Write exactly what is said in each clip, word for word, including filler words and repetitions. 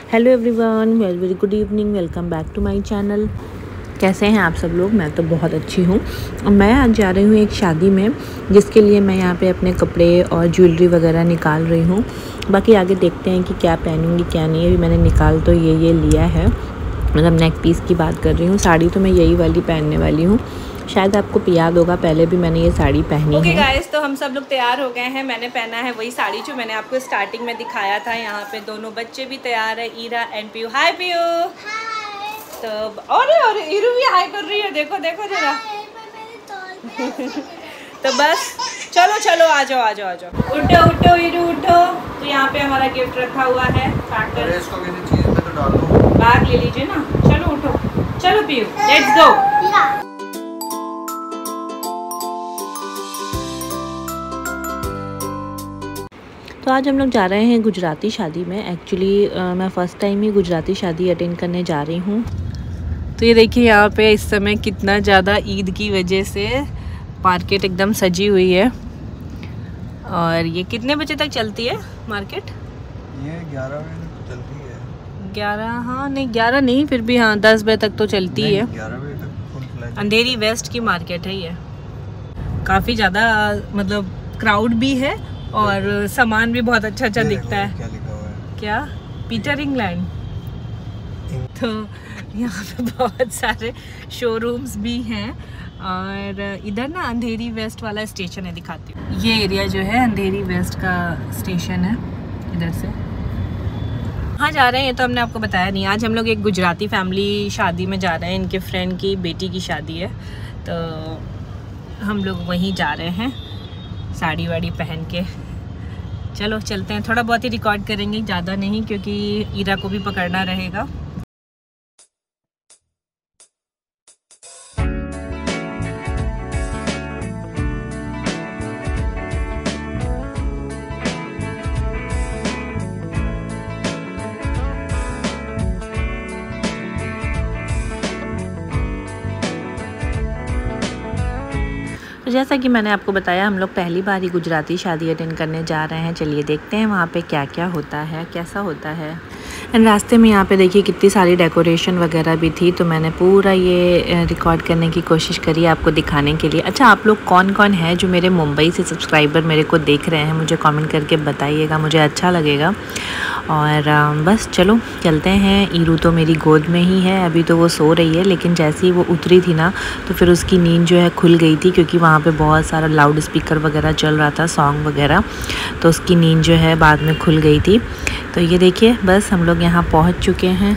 Hello everyone, very very good evening, welcome back to my channel. कैसे हैं आप सब लोग? मैं तो बहुत अच्छी हूँ। मैं आज जा रही हूँ एक शादी में, जिसके लिए मैं यहाँ पे अपने कपड़े और ज्वेलरी वगैरह निकाल रही हूँ। बाकी आगे देखते हैं कि क्या पहनूँगी क्या नहीं। अभी मैंने निकाल तो ये ये लिया है, मतलब नेक पीस की बात कर रही हूँ। साड़ी तो मैं यही वाली पहनने वाली हूँ। शायद आपको याद होगा, पहले भी मैंने ये साड़ी पहनी okay, है। गाइस, तो हम सब लोग तैयार हो गए हैं। मैंने पहना है वही साड़ी जो मैंने आपको स्टार्टिंग में दिखाया था। यहाँ पे दोनों बच्चे भी तैयार है, ईरा एंड पीयू। हाय पीयू। तो और और ईरू भी हाय कर रही है, देखो देखो जरा। तो बस चलो चलो आ जाओ आ जाओ आ जाओ। उठो उठो ईरू उठो। तो यहाँ पे हमारा गिफ्ट रखा हुआ है, पैकर। इसको किसी चीज में तो डाल दो। बैग ले लीजिए ना। चलो उठो, चलो पीयू, लेट्स गो। तो आज हम लोग जा रहे हैं गुजराती शादी में। एक्चुअली मैं फ़र्स्ट टाइम ही गुजराती शादी अटेंड करने जा रही हूँ। तो ये देखिए यहाँ पे इस समय कितना ज़्यादा ईद की वजह से मार्केट एकदम सजी हुई है। और ये कितने बजे तक चलती है मार्केट? ये ग्यारह बजे तक चलती है। ग्यारह? हाँ नहीं, ग्यारह नहीं, फिर भी हाँ दस बजे तक तो चलती है। ग्यारह बजे तक फुल फ्लैश। अंधेरी वेस्ट की मार्केट है ये। काफ़ी ज़्यादा मतलब क्राउड भी है और सामान भी बहुत अच्छा अच्छा दिखता है। क्या लिखा हुआ है? क्या? Peter England. तो यहाँ पे बहुत सारे शोरूम्स भी हैं। और इधर ना अंधेरी वेस्ट वाला स्टेशन है, दिखाती हूँ। ये एरिया जो है अंधेरी वेस्ट का स्टेशन है। इधर से हाँ जा रहे हैं, तो हमने आपको बताया नहीं। आज हम लोग एक गुजराती फैमिली शादी में जा रहे हैं। इनके फ्रेंड की बेटी की शादी है, तो हम लोग वहीं जा रहे हैं साड़ी वाड़ी पहन के। चलो चलते हैं। थोड़ा बहुत ही रिकॉर्ड करेंगे, ज़्यादा नहीं, क्योंकि ईरा को भी पकड़ना रहेगा। तो जैसा कि मैंने आपको बताया, हम लोग पहली बार ही गुजराती शादी अटेंड करने जा रहे हैं। चलिए देखते हैं वहाँ पे क्या क्या होता है, कैसा होता है। एंड रास्ते में यहाँ पे देखिए कितनी सारी डेकोरेशन वगैरह भी थी, तो मैंने पूरा ये रिकॉर्ड करने की कोशिश करी आपको दिखाने के लिए। अच्छा, आप लोग कौन कौन है जो मेरे मुंबई से सब्सक्राइबर मेरे को देख रहे हैं, मुझे कमेंट करके बताइएगा, मुझे अच्छा लगेगा। और बस चलो चलते हैं। ईरू तो मेरी गोद में ही है, अभी तो वो सो रही है, लेकिन जैसे ही वो उतरी थी ना, तो फिर उसकी नींद जो है खुल गई थी, क्योंकि वहाँ पे बहुत सारा लाउड स्पीकर वगैरह चल रहा था, सॉन्ग वगैरह, तो उसकी नींद जो है बाद में खुल गई थी। तो ये देखिए, बस हम लोग यहाँ पहुँच चुके हैं।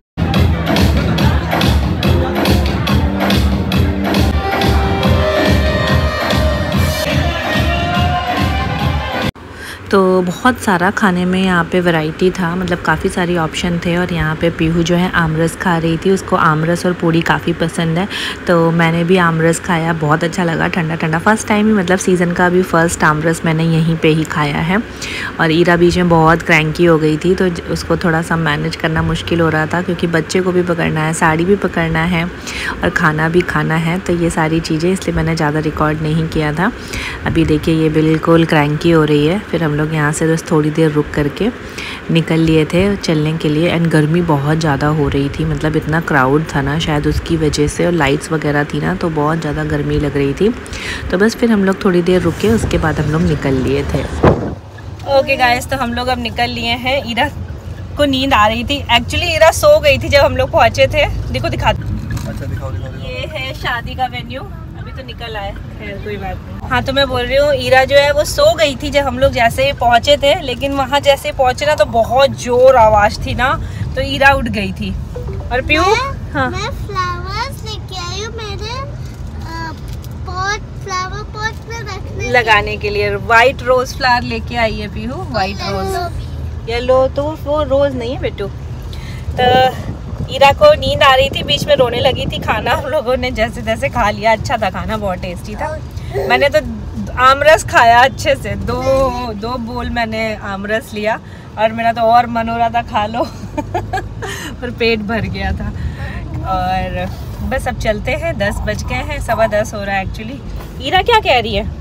तो बहुत सारा खाने में यहाँ पे वैरायटी था, मतलब काफ़ी सारी ऑप्शन थे। और यहाँ पे पीहू जो है आमरस खा रही थी, उसको आमरस और पूड़ी काफ़ी पसंद है, तो मैंने भी आमरस खाया, बहुत अच्छा लगा, ठंडा ठंडा। फर्स्ट टाइम ही, मतलब सीज़न का भी फर्स्ट आमरस मैंने यहीं पे ही खाया है। और ईरा बीच में बहुत क्रैंकी हो गई थी, तो उसको थोड़ा सा मैनेज करना मुश्किल हो रहा था, क्योंकि बच्चे को भी पकड़ना है, साड़ी भी पकड़ना है और खाना भी खाना है, तो ये सारी चीज़ें, इसलिए मैंने ज़्यादा रिकॉर्ड नहीं किया था। अभी देखिए ये बिल्कुल क्रैंकी हो रही है। फिर हम लोग यहाँ से बस थोड़ी देर रुक करके निकल लिए थे चलने के लिए। एंड गर्मी बहुत ज़्यादा हो रही थी, मतलब इतना क्राउड था ना, शायद उसकी वजह से, और लाइट्स वगैरह थी ना, तो बहुत ज़्यादा गर्मी लग रही थी। तो बस फिर हम लोग थोड़ी देर रुके, उसके बाद हम लोग निकल लिए थे। ओके गाइस, तो हम लोग अब निकल लिए हैं। ईरा को नींद आ रही थी, एक्चुअली ईरा सो गई थी जब हम लोग पहुँचे थे। देखो दिखा, अच्छा दिखाओ दिखाओ। ये है शादी का वेन्यू, अभी तो निकल आए, खैर कोई बात नहीं। हाँ, तो मैं बोल रही हूँ, ईरा जो है वो सो गई थी जब हम लोग जैसे ही पहुँचे थे, लेकिन वहाँ जैसे ही पहुँचे ना, तो बहुत जोर आवाज़ थी ना, तो ईरा उठ गई थी। और पीयू, हाँ, मैं फ्लावर्स लेके आई हूँ मेरे पॉट, फ्लावर पॉट में रखने लगाने के लिए। वाइट रोज फ्लावर लेके आई है पीहू, वाइट रोज। येलो तो वो रोज नहीं है बेटू। तो ईरा को नींद आ रही थी, बीच में रोने लगी थी। खाना हम लोगों ने जैसे तैसे खा लिया, अच्छा था खाना, बहुत टेस्टी था। मैंने तो आमरस खाया अच्छे से, दो दो बोल मैंने आमरस लिया, और मेरा तो और मन हो रहा था खा लो पर पेट भर गया था। और बस अब चलते हैं, दस बज गए हैं, सवा दस हो रहा है एक्चुअली। ईरा क्या कह रही है?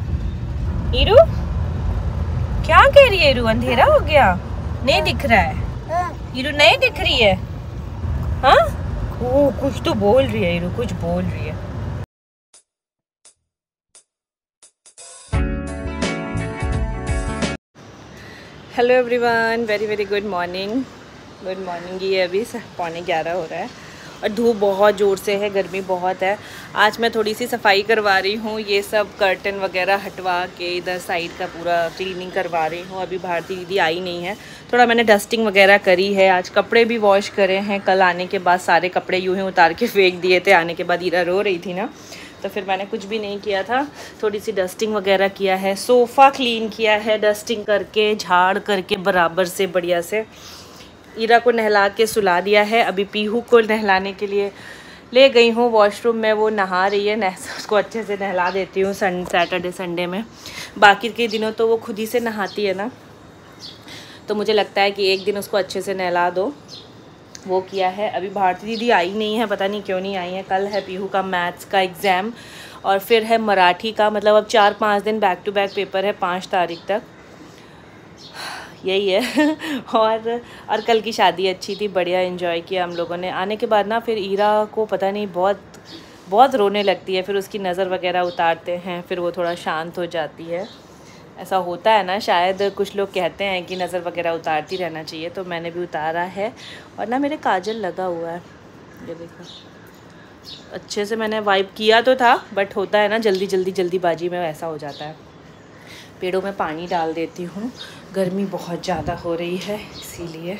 ईरू क्या कह रही है? ईरू अंधेरा हो गया, नहीं दिख रहा है। हीरू नहीं दिख रही है? हाँ, ओ कुछ तो बोल रही है हीरू, कुछ बोल रही है। Hello everyone, very very good morning. Good morning. ये अभी पौने ग्यारह हो रहा है और धूप बहुत ज़ोर से है, गर्मी बहुत है। आज मैं थोड़ी सी सफाई करवा रही हूँ, ये सब कर्टन वगैरह हटवा के इधर साइड का पूरा क्लीनिंग करवा रही हूँ। अभी भारती दीदी आई नहीं है, थोड़ा मैंने डस्टिंग वगैरह करी है। आज कपड़े भी वॉश करे हैं, कल आने के बाद सारे कपड़े यूँ ही उतार के फेंक दिए थे। आने के बाद ईरा रो रही थी ना, तो फिर मैंने कुछ भी नहीं किया था, थोड़ी सी डस्टिंग वगैरह किया है। सोफ़ा क्लीन किया है डस्टिंग करके, झाड़ करके बराबर से बढ़िया से। ईरा को नहला के सुला दिया है। अभी पीहू को नहलाने के लिए ले गई हूँ वॉशरूम में, वो नहा रही है। नह उसको अच्छे से नहला देती हूँ सन सैटरडे संडे में। बाकी के दिनों तो वो खुद ही से नहाती है ना, तो मुझे लगता है कि एक दिन उसको अच्छे से नहला दो, वो किया है। अभी भारती दीदी आई नहीं है, पता नहीं क्यों नहीं आई है। कल है पीहू का मैथ्स का एग्ज़ाम और फिर है मराठी का, मतलब अब चार पाँच दिन बैक टू बैक पेपर है, पाँच तारीख तक, यही है। और और कल की शादी अच्छी थी, बढ़िया एंजॉय किया हम लोगों ने। आने के बाद ना फिर ईरा को पता नहीं बहुत बहुत रोने लगती है, फिर उसकी नज़र वगैरह उतारते हैं, फिर वो थोड़ा शांत हो जाती है। ऐसा होता है ना, शायद कुछ लोग कहते हैं कि नज़र वगैरह उतारती रहना चाहिए, तो मैंने भी उतारा है। और ना मेरे काजल लगा हुआ है, ये देखो, अच्छे से मैंने वाइप किया तो था, बट होता है ना जल्दी जल्दी जल्दीबाजी में ऐसा हो जाता है। पेड़ों में पानी डाल देती हूँ, गर्मी बहुत ज़्यादा हो रही है इसीलिए।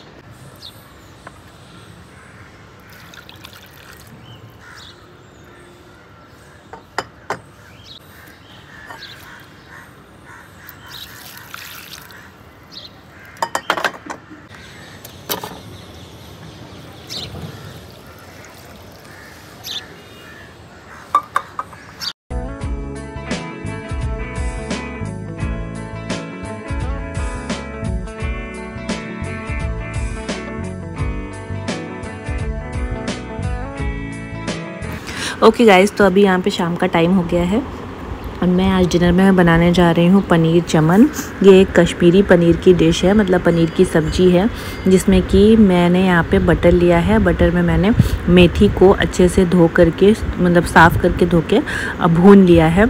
ओके गाइस, तो अभी यहाँ पे शाम का टाइम हो गया है और मैं आज डिनर में मैं बनाने जा रही हूँ पनीर चमन। ये एक कश्मीरी पनीर की डिश है, मतलब पनीर की सब्जी है, जिसमें कि मैंने यहाँ पे बटर लिया है। बटर में मैंने मेथी को अच्छे से धो करके, मतलब साफ़ करके धो के भून लिया है।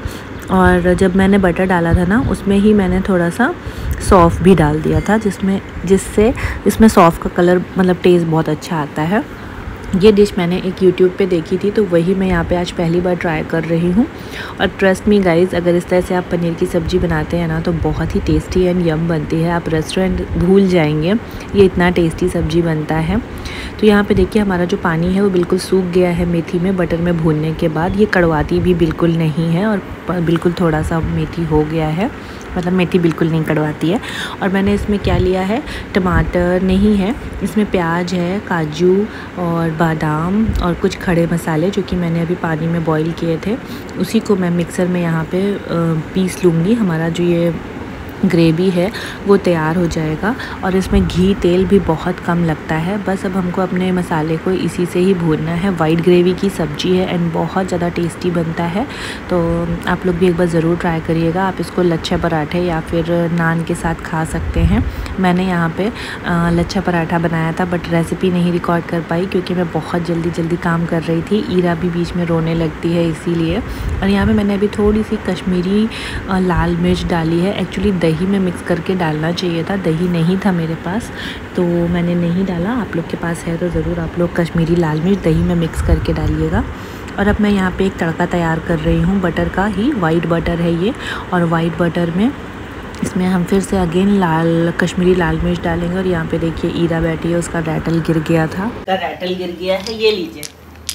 और जब मैंने बटर डाला था ना, उसमें ही मैंने थोड़ा सा सौंफ भी डाल दिया था, जिसमें जिससे इसमें सौंफ का कलर, मतलब टेस्ट बहुत अच्छा आता है। ये डिश मैंने एक यूट्यूब पे देखी थी, तो वही मैं यहाँ पे आज पहली बार ट्राई कर रही हूँ। और ट्रस्ट मी गाइज़, अगर इस तरह से आप पनीर की सब्ज़ी बनाते हैं ना, तो बहुत ही टेस्टी एंड यम बनती है। आप रेस्टोरेंट भूल जाएंगे, ये इतना टेस्टी सब्ज़ी बनता है। तो यहाँ पे देखिए हमारा जो पानी है वो बिल्कुल सूख गया है मेथी में बटर में भूनने के बाद। ये कड़वाती भी बिल्कुल नहीं है और बिल्कुल थोड़ा सा मेथी हो गया है, मतलब मेथी बिल्कुल नहीं कड़वाती है। और मैंने इसमें क्या लिया है, टमाटर नहीं है, इसमें प्याज है, काजू और बादाम और कुछ खड़े मसाले जो कि मैंने अभी पानी में बॉईल किए थे, उसी को मैं मिक्सर में यहाँ पे पीस लूँगी। हमारा जो ये ग्रेवी है वो तैयार हो जाएगा। और इसमें घी तेल भी बहुत कम लगता है, बस अब हमको अपने मसाले को इसी से ही भूनना है। वाइट ग्रेवी की सब्ज़ी है एंड बहुत ज़्यादा टेस्टी बनता है, तो आप लोग भी एक बार ज़रूर ट्राई करिएगा। आप इसको लच्छा पराठे या फिर नान के साथ खा सकते हैं। मैंने यहाँ पे लच्छा पराठा बनाया था, बट रेसिपी नहीं रिकॉर्ड कर पाई क्योंकि मैं बहुत जल्दी जल्दी काम कर रही थी। ईरा भी बीच में रोने लगती है इसीलिए। और यहाँ पे मैंने अभी थोड़ी सी कश्मीरी लाल मिर्च डाली है। एक्चुअली दही में मिक्स करके डालना चाहिए था, दही नहीं था मेरे पास तो मैंने नहीं डाला। आप लोग के पास है तो ज़रूर आप लोग कश्मीरी लाल मिर्च दही में मिक्स करके डालिएगा। और अब मैं यहाँ पे एक तड़का तैयार कर रही हूँ, बटर का ही, वाइट बटर है ये। और वाइट बटर में इसमें हम फिर से अगेन लाल कश्मीरी लाल मिर्च डालेंगे। और यहाँ पे देखिए ईरा बैठी है, उसका रैटल गिर गया था, उसका रैटल गिर गया है। ये लीजिए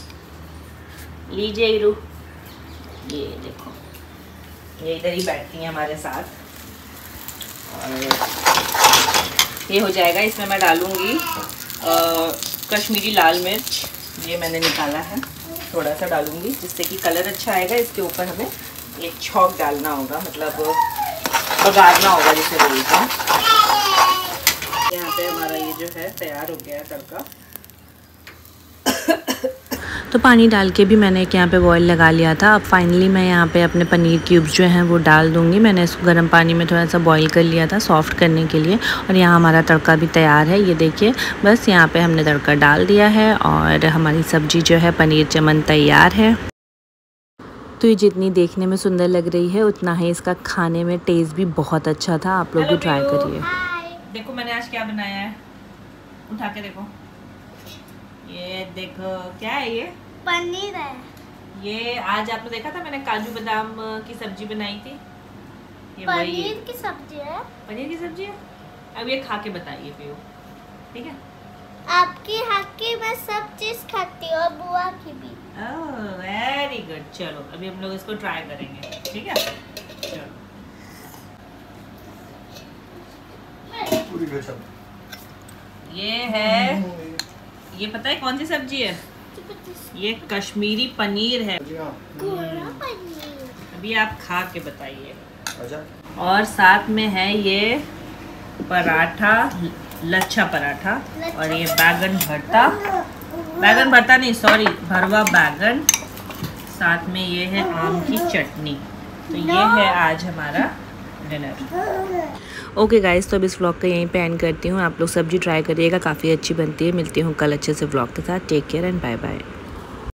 लीजिए ईरू, ये देखो, ये इधर ही बैठती हैं हमारे साथ। और ये हो जाएगा, इसमें मैं डालूँगी कश्मीरी लाल मिर्च, ये मैंने निकाला है, थोड़ा सा डालूँगी जिससे कि कलर अच्छा आएगा। इसके ऊपर हमें एक छौंक डालना होगा, मतलब बघारना होगा जिसे बोलते हैं। यहाँ पे हमारा ये जो है तैयार हो गया है तड़का। तो पानी डाल के भी मैंने एक यहाँ पे बॉईल लगा लिया था। अब फाइनली मैं यहाँ पे अपने पनीर क्यूब्स जो हैं वो डाल दूँगी। मैंने इसको गर्म पानी में थोड़ा सा बॉईल कर लिया था सॉफ्ट करने के लिए। और यहाँ हमारा तड़का भी तैयार है, ये देखिए। बस यहाँ पे हमने तड़का डाल दिया है और हमारी सब्ज़ी जो है पनीर चमन तैयार है। तो ये जितनी देखने में सुंदर लग रही है उतना ही इसका खाने में टेस्ट भी बहुत अच्छा था। आप लोग भी ट्राई करिए। देखो मैंने आज क्या बनाया है, उठा के देखो। ये देखो क्या है, ये पनीर है। ये आज आपने देखा था मैंने काजू बादाम की सब्जी बनाई थी। ये पनीर की सब्जी है। पनीर की सब्जी है। अब ये खा के बताइए पियो, ठीक है? आपकी हाथ की मैं सब चीज खाती हूँ और बुआ की भी। Oh very good. चलो अभी हम लोग इसको ट्राई करेंगे, ठीक है? चलो पूरी गजब। ये है, ये पता है कौन सी सब्जी है? ये कश्मीरी पनीर है। गोरा पनीर। अभी आप खा के बताइए। अच्छा। और साथ में है ये पराठा, लच्छा पराठा, और ये बैगन भरता, बैगन भरता नहीं सॉरी भरवा बैगन, साथ में ये है आम की चटनी। तो ये है आज हमारा डिनर। ओके गाइस, तो अब इस व्लॉग का यहीं पे एंड करती हूँ। आप लोग सब्जी ट्राई करिएगा, काफ़ी अच्छी बनती है। मिलती हूँ कल अच्छे से व्लॉग के साथ। Take care and bye bye.